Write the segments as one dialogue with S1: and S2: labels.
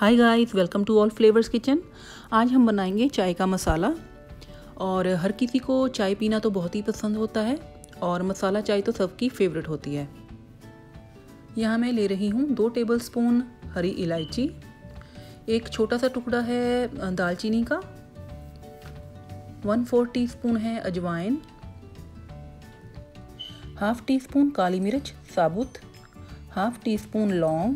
S1: Hi guys, welcome to all flavours kitchen. आज हम बनाएंगे चाय का मसाला। और हर किसी को चाय पीना तो बहुत ही पसंद होता है और मसाला चाय तो सबकी फेवरेट होती है। यहाँ मैं ले रही हूँ 2 टेबलस्पून हरी इलायची, एक छोटा सा टुकड़ा है दालचीनी का, 1/4 टीस्पून है अजवाइन, हाफ टी स्पून काली मिर्च साबुत, हाफ टी स्पून लौंग,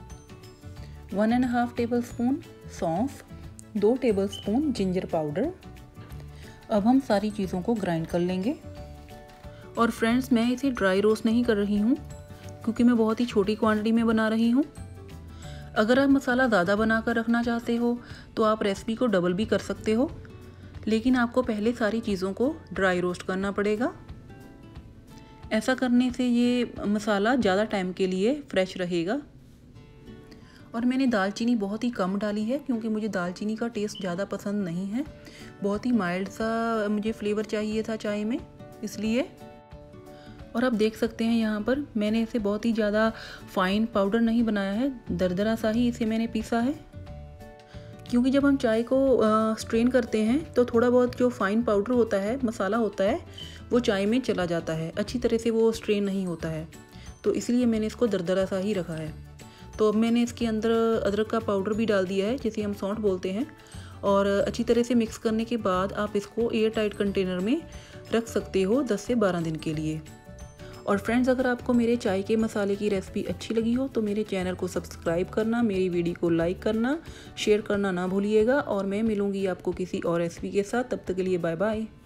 S1: 1.5 टेबलस्पून सौंफ, 2 टेबलस्पून जिंजर पाउडर। अब हम सारी चीज़ों को ग्राइंड कर लेंगे। और फ्रेंड्स, मैं इसे ड्राई रोस्ट नहीं कर रही हूँ क्योंकि मैं बहुत ही छोटी क्वांटिटी में बना रही हूँ। अगर आप मसाला ज़्यादा बनाकर रखना चाहते हो तो आप रेसिपी को डबल भी कर सकते हो, लेकिन आपको पहले सारी चीज़ों को ड्राई रोस्ट करना पड़ेगा। ऐसा करने से ये मसाला ज़्यादा टाइम के लिए फ्रेश रहेगा। और मैंने दालचीनी बहुत ही कम डाली है क्योंकि मुझे दालचीनी का टेस्ट ज़्यादा पसंद नहीं है। बहुत ही माइल्ड सा मुझे फ्लेवर चाहिए था चाय में, इसलिए। और आप देख सकते हैं यहाँ पर मैंने इसे बहुत ही ज़्यादा फाइन पाउडर नहीं बनाया है, दरदरा सा ही इसे मैंने पीसा है। क्योंकि जब हम चाय को स्ट्रेन करते हैं तो थोड़ा बहुत जो फाइन पाउडर होता है, मसाला होता है, वो चाय में चला जाता है, अच्छी तरह से वो स्ट्रेन नहीं होता है। तो इसलिए मैंने इसको दरदरा सा ही रखा है। तो अब मैंने इसके अंदर अदरक का पाउडर भी डाल दिया है, जिसे हम सौंठ बोलते हैं। और अच्छी तरह से मिक्स करने के बाद आप इसको एयर टाइट कंटेनर में रख सकते हो 10 से 12 दिन के लिए। और फ्रेंड्स, अगर आपको मेरे चाय के मसाले की रेसिपी अच्छी लगी हो तो मेरे चैनल को सब्सक्राइब करना, मेरी वीडियो को लाइक करना, शेयर करना ना भूलिएगा। और मैं मिलूँगी आपको किसी और रेसिपी के साथ। तब तक के लिए बाय बाय।